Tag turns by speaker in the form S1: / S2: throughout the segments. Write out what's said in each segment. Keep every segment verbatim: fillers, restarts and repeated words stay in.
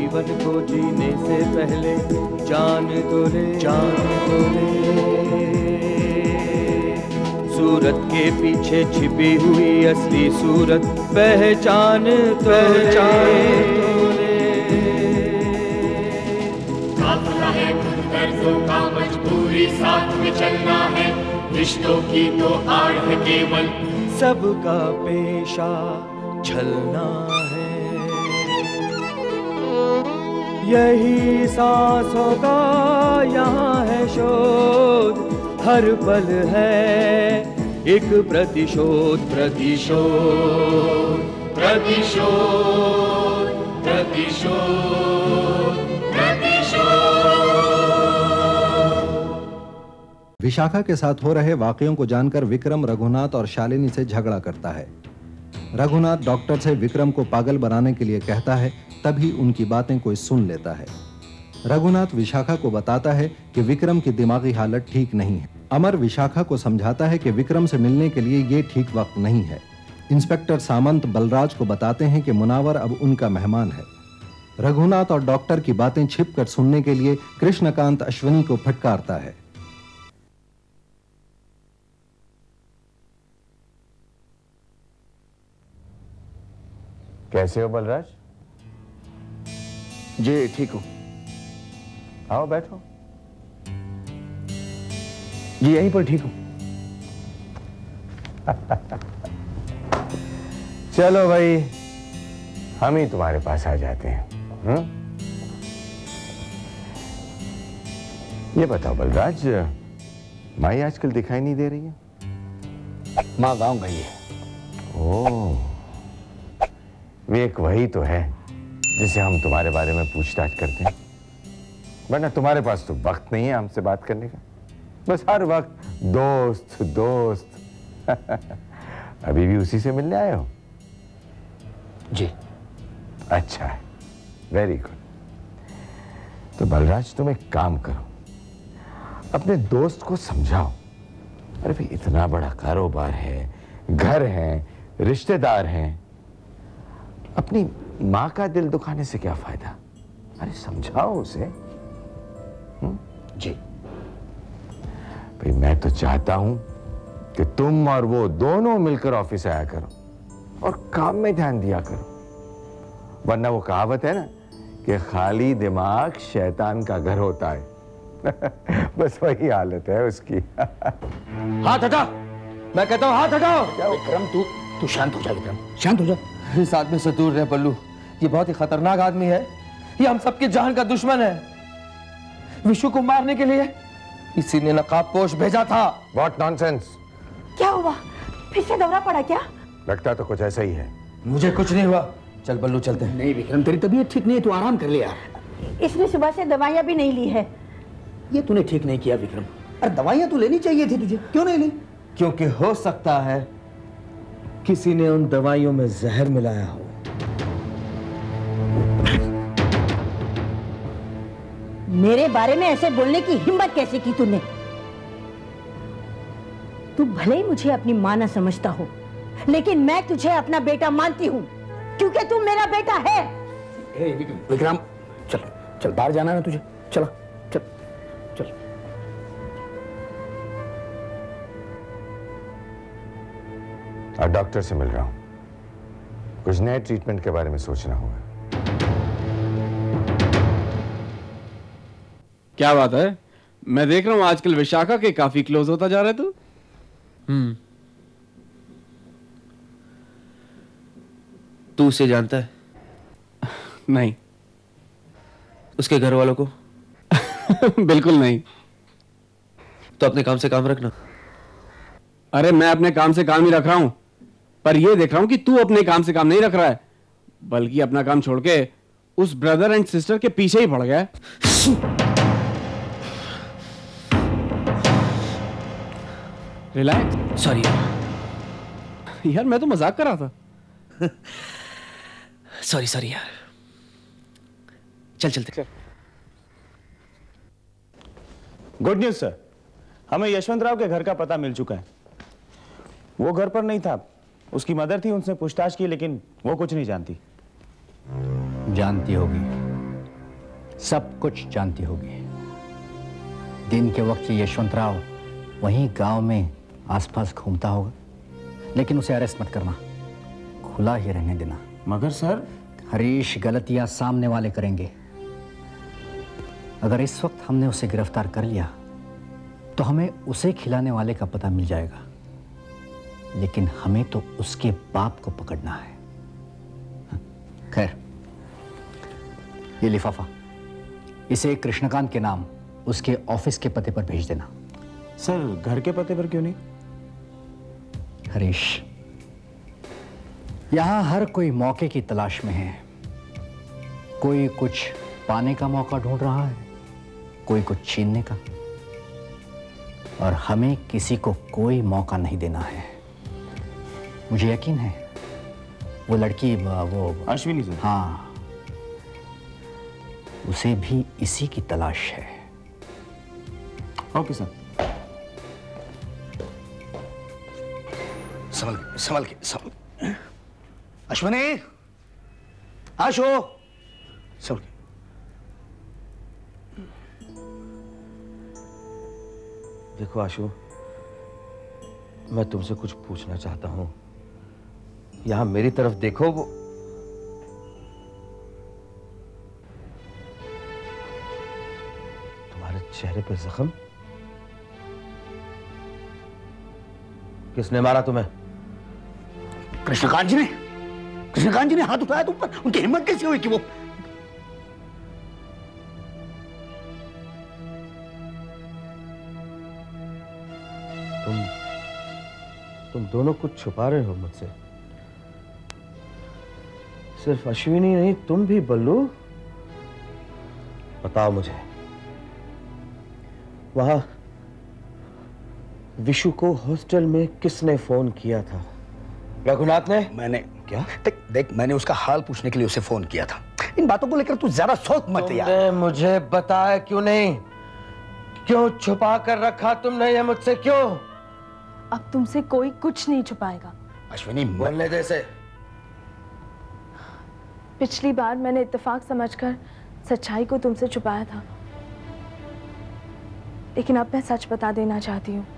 S1: जीवन को जीने से पहले जान तो ले, जान तो ले। सूरत के पीछे छिपी हुई असली सूरत पहचान तो पहचान तो ले।
S2: काफिला है दर्दों का, मजबूरी साथ में चलना है, रिश्तों की तो आड़ है केवल,
S1: सबका पेशा छलना है। यही सांसों का यहाँ है शोध, हर पल है एक प्रतिशोध, प्रतिशोध, प्रतिशोध, प्रतिशोध, प्रतिशोध।
S3: विशाखा के साथ हो रहे वाकयों को जानकर विक्रम रघुनाथ और शालिनी से झगड़ा करता है। रघुनाथ डॉक्टर से विक्रम को पागल बनाने के लिए कहता है, तभी उनकी बातें कोई सुन लेता है। रघुनाथ विशाखा को बताता है कि विक्रम की दिमागी हालत ठीक नहीं है। अमर विशाखा को समझाता है कि विक्रम से मिलने के लिए ये ठीक वक्त नहीं है। इंस्पेक्टर सामंत बलराज को बताते हैं कि मुनावर अब उनका मेहमान है। रघुनाथ और डॉक्टर की बातें छिपकर सुनने के लिए कृष्णकांत अश्विनी को फटकारता है।
S4: कैसे हो बलराज?
S5: जी ठीक हूं।
S4: आओ बैठो।
S5: जी यहीं पर ठीक हूं।
S4: चलो भाई, हम ही तुम्हारे पास आ जाते हैं। हुँ? ये बताओ बलराज, माई आजकल दिखाई नहीं दे रही है?
S5: माँ गांव गई है।
S4: ओह, वे एक वही तो है जिसे हम तुम्हारे बारे में पूछताछ करते हैं, वरना तुम्हारे पास तो वक्त नहीं है हमसे बात करने का। बस हर वक्त दोस्त दोस्त। अभी भी उसी से मिलने आए हो?
S5: जी।
S4: अच्छा है, वेरी गुड। तो बलराज तुम एक काम करो, अपने दोस्त को समझाओ। अरे भाई, इतना बड़ा कारोबार है, घर है, रिश्तेदार हैं, अपनी मां का दिल दुखाने से क्या फायदा? अरे समझाओ उसे। हुँ?
S5: जी।
S4: भाई मैं तो चाहता हूं कि तुम और वो दोनों मिलकर ऑफिस आया करो और काम में ध्यान दिया करो, वरना वो कहावत है ना कि खाली दिमाग शैतान का घर होता है। बस वही हालत है उसकी।
S5: हाथ हटा, मैं कहता हूं हाथ हटाओ। विक्रम तू तू शांत हो जा। विक्रम शांत हो जा।
S1: इस आदमी से दूर रहे बल्लू, ये बहुत ही खतरनाक आदमी है। ये हम सबके जान का दुश्मन है। विशु को मारने के लिए इसी ने नकाबपोश भेजा था।
S4: What nonsense!
S6: क्या हुआ? फिर से दौरा पड़ा क्या?
S4: लगता तो कुछ ऐसा ही है।
S1: मुझे कुछ नहीं हुआ। चल बल्लू चलते हैं।
S5: नहीं विक्रम, तेरी तबीयत ठीक नहीं है, तू आराम कर ले यार।
S6: इसने सुबह से दवाइयां भी नहीं ली है।
S5: ये तूने ठीक नहीं किया विक्रम। अरे दवाइयां तो लेनी चाहिए थी तुझे, क्यों नहीं ली?
S1: क्योंकि हो सकता है किसी ने उन दवाइयों में जहर मिलाया हो।
S6: मेरे बारे में ऐसे बोलने की हिम्मत कैसे की तूने? तू भले ही मुझे अपनी मां ना समझता हो, लेकिन मैं तुझे अपना बेटा मानती हूं, क्योंकि तू मेरा बेटा है।
S5: हे विक्रम, विक्रम चल चल, बाहर जाना है तुझे, चला चल चल।
S4: और डॉक्टर से मिल रहा हूं, कुछ नए ट्रीटमेंट के बारे में सोचना होगा।
S7: क्या बात है? मैं देख रहा हूं आजकल विशाखा के काफी क्लोज होता जा रहा है तू।
S1: हम्म। तू उसे जानता है?
S7: नहीं।
S1: उसके घर वालों को?
S7: बिल्कुल नहीं।
S1: तो अपने काम से काम रखना।
S7: अरे मैं अपने काम से काम ही रख रहा हूं, पर यह देख रहा हूं कि तू अपने काम से काम नहीं रख रहा है, बल्कि अपना काम छोड़ के उस ब्रदर एंड सिस्टर के पीछे ही पड़ गया है। रिलैक्स।
S1: सॉरी
S7: यार, मैं तो मजाक कर रहा था।
S1: सॉरी सॉरी यार। चल चलते।
S8: गुड न्यूज सर, हमें यशवंतराव के घर का पता मिल चुका है। वो घर पर नहीं था, उसकी मदर थी, उनसे पूछताछ की, लेकिन वो कुछ नहीं जानती।
S5: जानती होगी,
S9: सब कुछ जानती होगी। दिन के वक्त ये यशवंतराव वहीं गांव में आसपास घूमता होगा, लेकिन उसे अरेस्ट मत करना, खुला ही रहने देना।
S8: मगर सर,
S9: हरीश, गलतियां सामने वाले करेंगे। अगर इस वक्त हमने उसे गिरफ्तार कर लिया तो हमें उसे खिलाने वाले का पता मिल जाएगा, लेकिन हमें तो उसके बाप को पकड़ना है। खैर, ये लिफाफा, इसे कृष्णकांत के नाम उसके ऑफिस के पते पर भेज देना।
S8: सर, घर के पते पर क्यों नहीं?
S9: हरीश, यहां हर कोई मौके की तलाश में है। कोई कुछ पाने का मौका ढूंढ रहा है, कोई कुछ छीनने का, और हमें किसी को कोई मौका नहीं देना है। मुझे यकीन है वो लड़की, वो
S8: अश्विनी सर,
S9: हाँ, उसे भी इसी की तलाश है।
S8: Okay sir.
S5: संभल के, संभल के, संभल। अश्विनी, आशो, संभल के।
S1: देखो आशु, मैं तुमसे कुछ पूछना चाहता हूं। यहां मेरी तरफ देखो। वो तुम्हारे चेहरे पे जख्म, किसने मारा तुम्हें?
S5: कृष्णकांत जी ने, कृष्णकांत जी ने हाथ उठाया तुम पर। उनकी हिम्मत कैसी हुई कि वो
S1: तुम तुम दोनों कुछ छुपा रहे हो मुझसे। सिर्फ अश्विनी नहीं, तुम भी बल्लू। बताओ मुझे, वहां विशु को हॉस्टल में किसने फोन किया था? रघुनाथ ने?
S5: मैंने। क्या? देख देख, मैंने उसका हाल पूछने के लिए उसे फोन किया था। इन बातों को लेकर तू ज्यादा सोच मत यार।
S1: तुमने मुझे बताया क्यों नहीं? क्यों छुपा कर रखा तुमने ये मुझसे? क्यों?
S10: अब तुमसे कोई कुछ नहीं छुपाएगा।
S5: अश्विनी,
S1: बोलने दे से।
S10: पिछली बार मैंने इत्तेफाक समझकर सच्चाई को तुमसे छुपाया था, लेकिन अब मैं सच बता देना चाहती हूँ।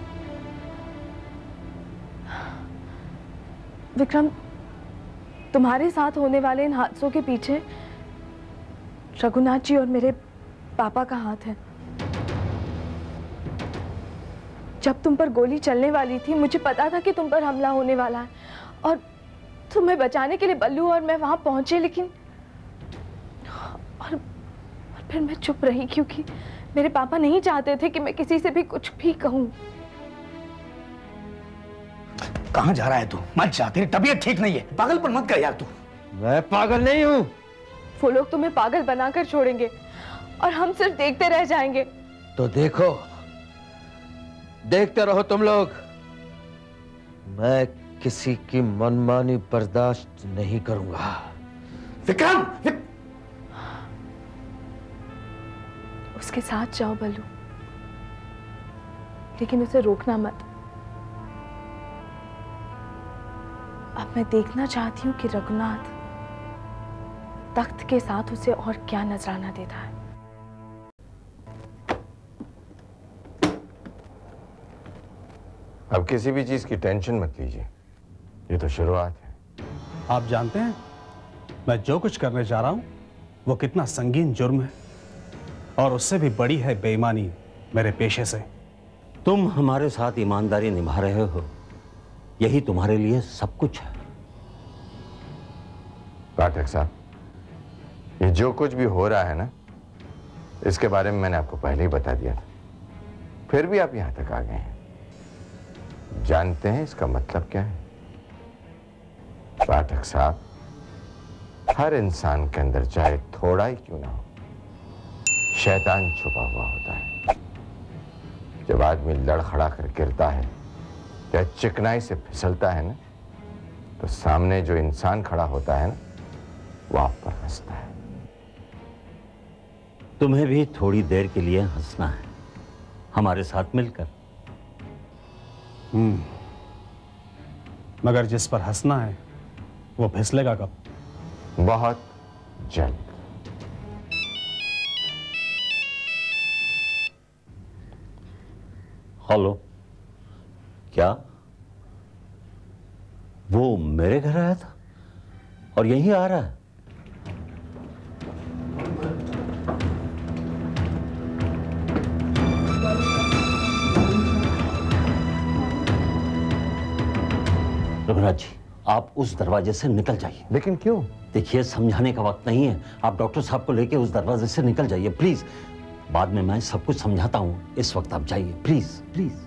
S10: विक्रम, तुम्हारे साथ होने वाले इन हादसों के पीछे रघुनाथ जी और मेरे पापा का हाथ है। जब तुम पर गोली चलने वाली थी, मुझे पता था कि तुम पर हमला होने वाला है, और तुम्हें बचाने के लिए बल्लू और मैं वहां पहुंचे, लेकिन और, और फिर मैं चुप रही, क्योंकि मेरे पापा नहीं चाहते थे कि मैं किसी से भी कुछ भी कहूं।
S5: कहां जा रहा है तू? मत जा, तेरी तबीयत ठीक नहीं है। पागलपन मत कर यार तू।
S1: मैं पागल नहीं हूं।
S10: वो लोग तुम्हें पागल बनाकर छोड़ेंगे और हम सिर्फ देखते रह जाएंगे।
S1: तो देखो, देखते रहो तुम लोग। मैं किसी की मनमानी बर्दाश्त नहीं करूंगा।
S5: विक्रम, विक...
S10: उसके साथ जाओ बल्लू, लेकिन उसे रोकना मत। अब मैं देखना चाहती हूं कि रघुनाथ तख्त के साथ उसे और क्या नजराना देता है।
S4: अब किसी भी चीज की टेंशन मत लीजिए, ये तो शुरुआत है।
S7: आप जानते हैं मैं जो कुछ करने जा रहा हूं वो कितना संगीन जुर्म है, और उससे भी बड़ी है बेईमानी मेरे पेशे से।
S11: तुम हमारे साथ ईमानदारी निभा रहे हो, यही तुम्हारे लिए सब कुछ है।
S4: पाठक साहब, ये जो कुछ भी हो रहा है ना, इसके बारे में मैंने आपको पहले ही बता दिया था, फिर भी आप यहां तक आ गए हैं। जानते हैं इसका मतलब क्या है? पाठक साहब, हर इंसान के अंदर चाहे थोड़ा ही क्यों ना हो, शैतान छुपा हुआ होता है। जब आदमी लड़खड़ा कर गिरता है या चिकनाई से फिसलता है ना, तो सामने जो इंसान खड़ा होता है ना, वो आप पर हंसता है।
S11: तुम्हें भी थोड़ी देर के लिए हंसना है हमारे साथ मिलकर।
S7: हम्म, मगर जिस पर हंसना है वो फिसलेगा कब?
S4: बहुत जल्द।
S11: हेलो, क्या वो मेरे घर आया था और यहीं आ रहा है? रघुनाथ जी, आप उस दरवाजे से निकल जाइए।
S4: लेकिन क्यों?
S11: देखिए, समझाने का वक्त नहीं है। आप डॉक्टर साहब को लेके उस दरवाजे से निकल जाइए प्लीज। बाद में मैं सब कुछ समझाता हूं, इस वक्त आप जाइए प्लीज प्लीज।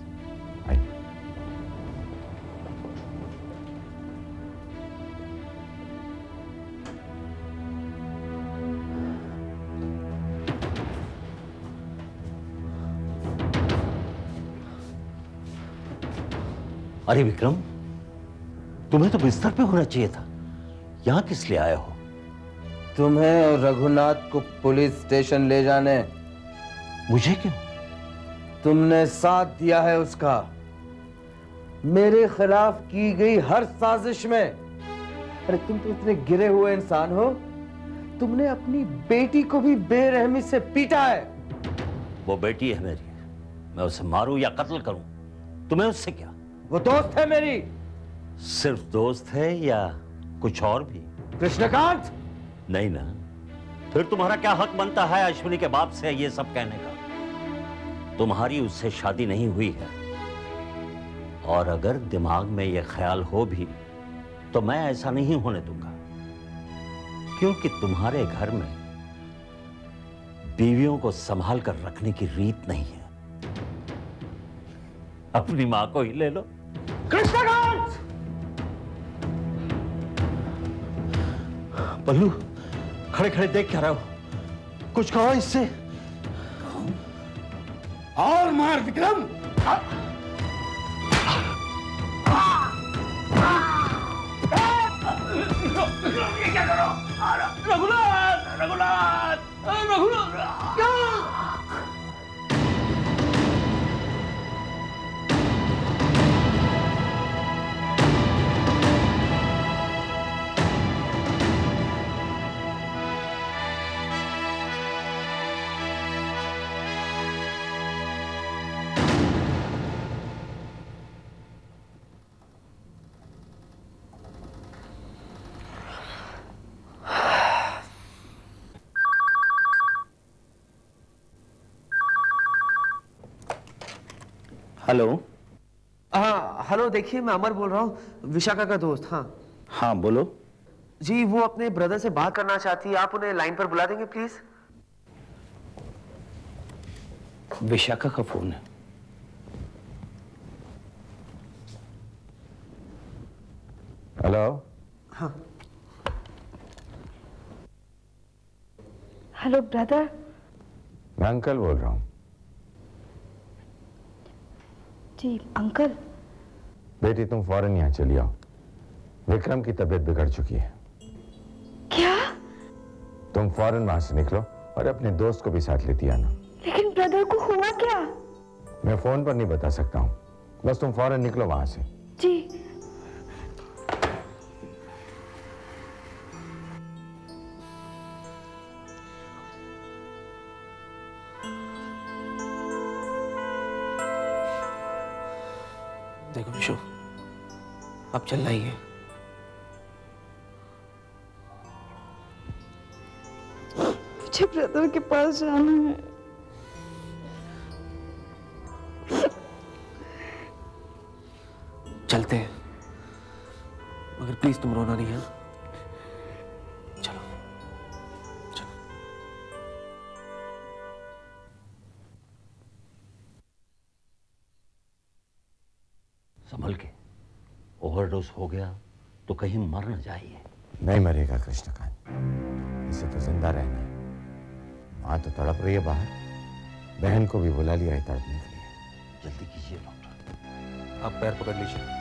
S11: अरे विक्रम, तुम्हें तो बिस्तर पे होना चाहिए था, यहां किस लिए आए हो?
S1: तुम्हें और रघुनाथ को पुलिस स्टेशन ले जाने।
S11: मुझे क्यों?
S1: तुमने साथ दिया है उसका, मेरे खिलाफ की गई हर साजिश में। अरे तुम तो इतने गिरे हुए इंसान हो, तुमने अपनी बेटी को भी बेरहमी से पीटा है।
S11: वो बेटी है मेरी, मैं उसे मारूं या कत्ल करूं, तुम्हें उससे क्या?
S1: वो दोस्त है मेरी।
S11: सिर्फ दोस्त है या कुछ और भी?
S1: कृष्णकांत,
S11: नहीं ना, फिर तुम्हारा क्या हक बनता है अश्विनी के बाप से ये सब कहने का? तुम्हारी उससे शादी नहीं हुई है, और अगर दिमाग में यह ख्याल हो भी तो मैं ऐसा नहीं होने दूंगा, क्योंकि तुम्हारे घर में बीवियों को संभाल कर रखने की रीत नहीं है। अपनी मां को ही ले लो।
S1: कृष्णकांत!
S11: पल्लू, खड़े खड़े देख क्या रहे हो? कुछ कहो इससे।
S5: और मार विक्रम। ये क्या करो? रघुनाथ, रघुनाथ, रघुनाथ, क्या?
S8: हेलो।
S1: हाँ हेलो, देखिए मैं अमर बोल रहा हूँ, विशाखा का दोस्त। हाँ
S8: हाँ बोलो।
S1: जी, वो अपने ब्रदर से बात करना चाहती है, आप उन्हें लाइन पर बुला देंगे प्लीज?
S8: विशाखा का फोन है।
S4: हेलो।
S1: हाँ
S10: हेलो ब्रदर।
S4: मैं अंकल बोल रहा हूँ।
S10: जी अंकल।
S4: बेटी तुम फौरन यहाँ चली आओ, विक्रम की तबीयत बिगड़ चुकी है।
S10: क्या?
S4: तुम फौरन वहां से निकलो और अपने दोस्त को भी साथ लेती आना।
S10: लेकिन ब्रदर को हुआ क्या?
S4: मैं फोन पर नहीं बता सकता हूँ, बस तुम फौरन निकलो वहां से।
S10: जी।
S1: देखो विशु, अब चल रही है।
S10: मुझे ब्रदर के पास जाना है।
S1: चलते हैं, मगर प्लीज तुम रोना नहीं है। चलो चलो।
S11: संभल के, ओवरडोज हो गया तो कहीं मर न जाइए।
S4: नहीं मरेगा कृष्णकांत, इसे तो जिंदा रहना है। माँ तो तड़प रही है बाहर, बहन को भी बुला लिया है तड़पने के लिए।
S11: जल्दी कीजिए डॉक्टर।
S1: आप पैर पकड़ लीजिए।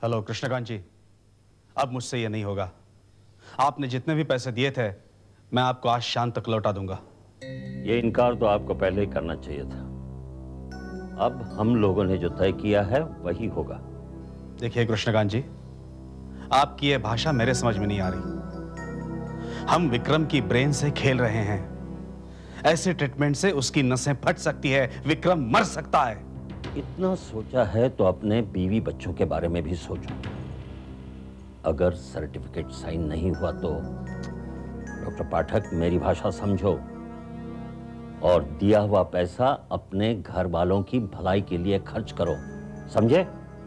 S8: हेलो कृष्णकांत जी, अब मुझसे ये नहीं होगा। आपने जितने भी पैसे दिए थे मैं आपको आज शाम तक लौटा दूंगा।
S11: ये इनकार तो आपको पहले ही करना चाहिए था। अब हम लोगों ने जो तय किया है वही होगा।
S8: देखिए कृष्णकांत जी, आपकी ये भाषा मेरे समझ में नहीं आ रही। हम विक्रम की ब्रेन से खेल रहे हैं। ऐसे ट्रीटमेंट से उसकी नसें फट सकती है, विक्रम मर सकता है।
S11: इतना सोचा है तो अपने बीवी बच्चों के बारे में भी सोचो। अगर सर्टिफिकेट साइन नहीं हुआ तो डॉक्टर पाठक, मेरी भाषा समझो और दिया हुआ पैसा अपने घर वालों की भलाई के लिए खर्च करो, समझे?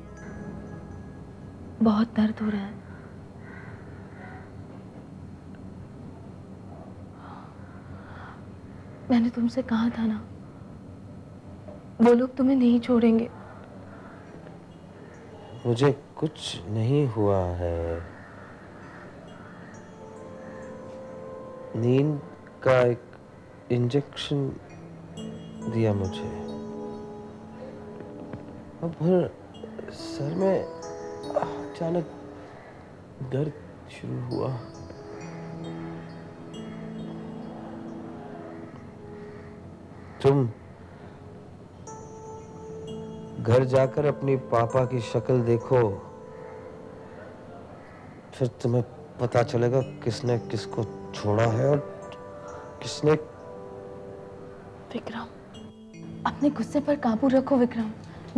S10: बहुत दर्द हो रहा है। मैंने तुमसे कहा था ना, वो लोग तुम्हें नहीं छोड़ेंगे।
S1: मुझे कुछ नहीं हुआ है। नींद का एक इंजेक्शन दिया मुझे, अब फिर सर में अचानक दर्द शुरू हुआ। तुम घर जाकर अपनी पापा की शक्ल देखो, फिर तुम्हें पता चलेगा किसने किसको छोड़ा है और किसने।
S10: विक्रम, अपने गुस्से पर काबू रखो विक्रम।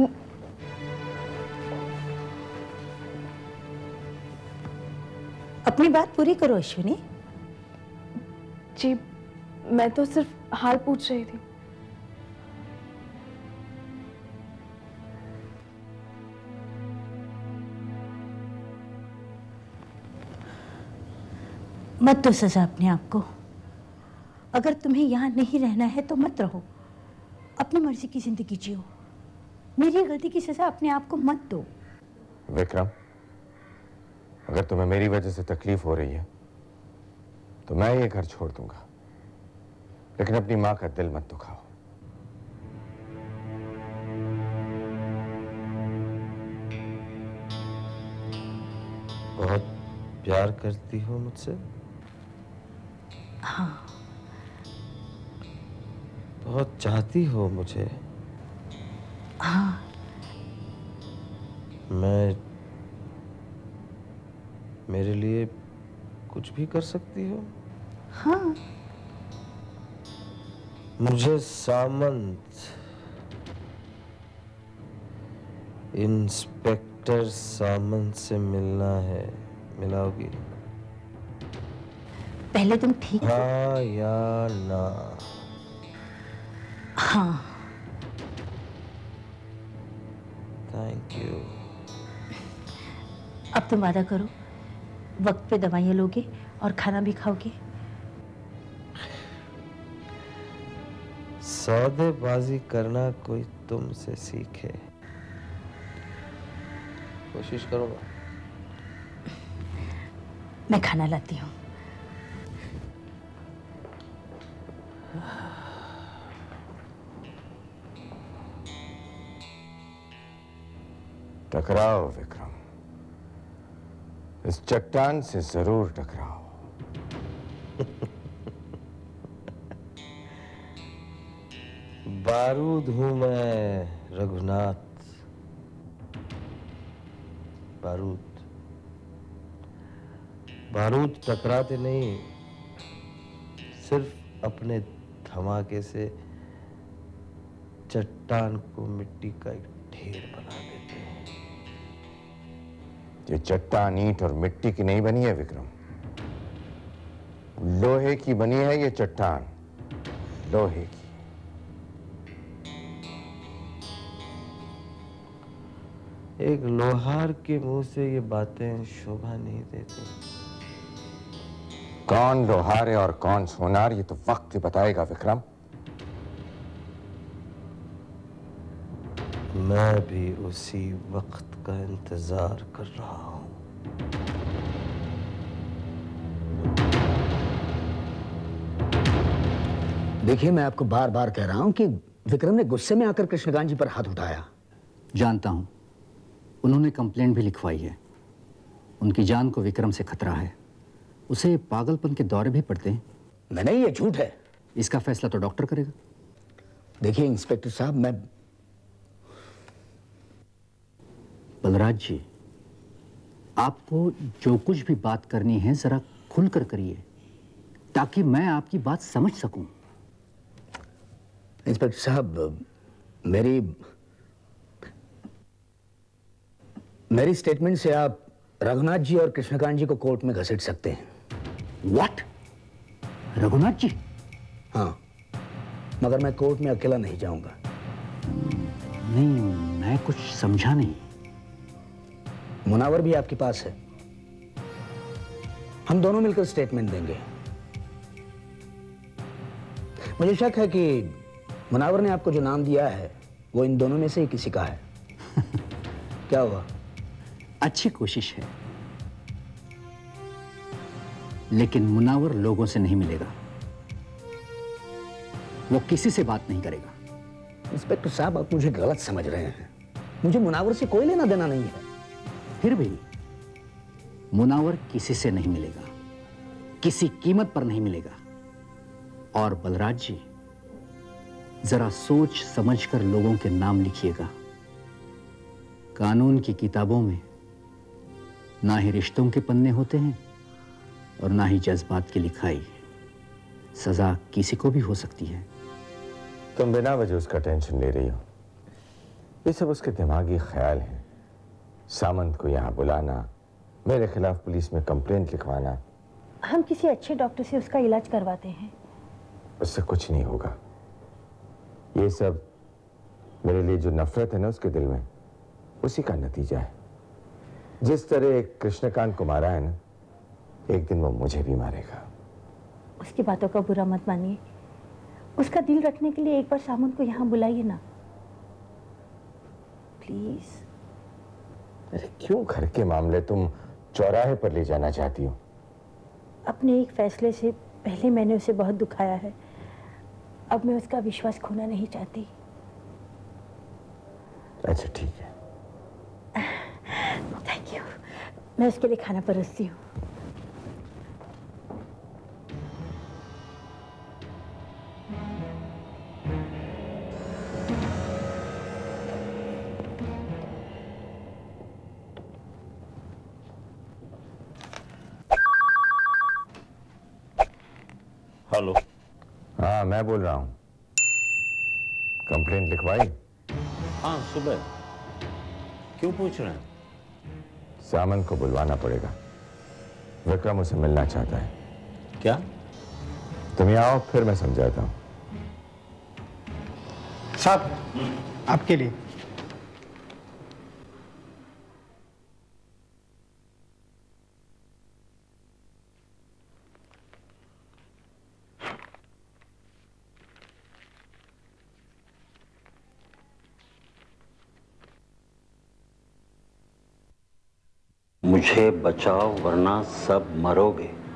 S6: अपनी बात पूरी करो अश्विनी।
S10: जी, मैं तो सिर्फ हाल पूछ रही थी।
S6: मत दो सजा अपने आप को। अगर तुम्हें यहां नहीं रहना है तो मत रहो, अपनी मर्जी की जिंदगी जियो। मेरी गलती की सजा अपने आप को मत दो।
S4: विक्रम, अगर तुम्हें मेरी वजह से तकलीफ हो रही है तो मैं ये घर छोड़ दूंगा, लेकिन अपनी मां का दिल मत दुखाओ।
S1: बहुत प्यार करती हो मुझसे?
S6: हाँ।
S1: बहुत चाहती हो मुझे?
S6: हाँ।
S1: मैं मेरे लिए कुछ भी कर सकती हो?
S6: हाँ।
S1: मुझे सामंत, इंस्पेक्टर सामंत से मिलना है, मिलाओगी?
S6: पहले तुम ठीक हो?
S1: हाँ या ना?
S6: हाँ।
S1: Thank you.
S6: अब तुम वादा करो, वक्त पे दवाइयाँ लोगे और खाना भी खाओगे?
S1: सौदेबाजी करना कोई तुमसे सीखे। कोशिश करूंगा।
S6: मैं खाना लाती हूँ।
S4: टकराओ विक्रम, इस चट्टान से जरूर टकराओ।
S1: बारूद हूं मैं रघुनाथ, बारूद। बारूद टकराते नहीं, सिर्फ अपने धमाके से चट्टान को मिट्टी का एक ढेर बना देते हैं।
S4: ये चट्टान ईंट और मिट्टी की नहीं बनी है विक्रम, लोहे की बनी है ये चट्टान, लोहे की।
S1: एक लोहार के मुंह से ये बातें शोभा नहीं देती।
S4: कौन लोहार है और कौन सोनार, ये तो वक्त ही बताएगा विक्रम।
S1: मैं भी उसी वक्त का इंतजार कर रहा हूं।
S9: देखिए, मैं आपको बार बार कह रहा हूं कि विक्रम ने गुस्से में आकर कृष्णकांत जी पर हाथ उठाया। जानता हूं, उन्होंने कंप्लेंट भी लिखवाई है। उनकी जान को विक्रम से खतरा है। उसे पागलपन के दौरे भी पड़ते हैं।
S5: नहीं, ये झूठ है।
S9: इसका फैसला तो डॉक्टर करेगा।
S5: देखिए इंस्पेक्टर साहब, मैं
S9: बलराज जी, आपको जो कुछ भी बात करनी है जरा खुलकर करिए, ताकि मैं आपकी बात समझ सकूं।
S5: इंस्पेक्टर साहब, मेरी मेरी स्टेटमेंट से आप रघुनाथ जी और कृष्णकांत जी को कोर्ट में घसीट सकते हैं।
S9: व्हाट? रघुनाथ जी?
S5: हाँ, मगर मैं कोर्ट में अकेला नहीं जाऊंगा।
S9: नहीं, मैं कुछ समझा नहीं।
S5: मुनावर भी आपके पास है, हम दोनों मिलकर स्टेटमेंट देंगे। मुझे शक है कि मुनावर ने आपको जो नाम दिया है वो इन दोनों में से ही किसी का है। क्या हुआ?
S9: अच्छी कोशिश है, लेकिन मुनावर लोगों से नहीं मिलेगा। वो किसी से बात नहीं करेगा।
S5: इंस्पेक्टर साहब, आप मुझे गलत समझ रहे हैं। मुझे मुनावर से कोई लेना देना नहीं है।
S9: फिर भी मुनावर किसी से नहीं मिलेगा, किसी कीमत पर नहीं मिलेगा। और बलराज जी, जरा सोच समझकर लोगों के नाम लिखिएगा। कानून की किताबों में ना ही रिश्तों के पन्ने होते हैं और ना ही जज्बात की लिखाई। सजा किसी को भी हो सकती है।
S4: तुम बिना वजह उसका टेंशन ले रही हो। ये सब उसके दिमागी ख्याल हैं। सामंत को यहाँ बुलाना, मेरे खिलाफ पुलिस में कंप्लेंट लिखवाना।
S6: हम किसी अच्छे डॉक्टर से उसका इलाज करवाते हैं।
S4: उससे कुछ नहीं होगा। ये सब मेरे लिए जो नफरत है ना उसके दिल में, उसी का नतीजा है। जिस तरह कृष्णकांत को मारा है ना, एक दिन वो मुझे भी मारेगा।
S6: उसकी बातों का बुरा मत मानिए। उसका दिल रखने के लिए एक बार सामंत को यहाँ बुलाइए ना, प्लीज।
S4: अरे क्यों घर के मामले तुम चौराहे पर ले जाना चाहती हो?
S6: अपने एक फैसले से पहले मैंने उसे बहुत दुखाया है। अब मैं उसका विश्वास खोना नहीं चाहती।
S4: अच्छा ठीक है।
S6: Thank you. मैं उसके लिए खाना परोसती हूँ।
S11: हेलो।
S4: हाँ, मैं बोल रहा हूँ। कंप्लेंट लिखवाई?
S11: हाँ, सुबह। क्यों पूछ रहे हैं?
S4: सामंत को बुलवाना पड़ेगा। विक्रम उसे मिलना चाहता है।
S11: क्या?
S4: तुम यहाँ आओ, फिर मैं समझाता हूँ।
S12: साहब, आपके लिए।
S11: मुझे बचाओ वरना सब मरोगे।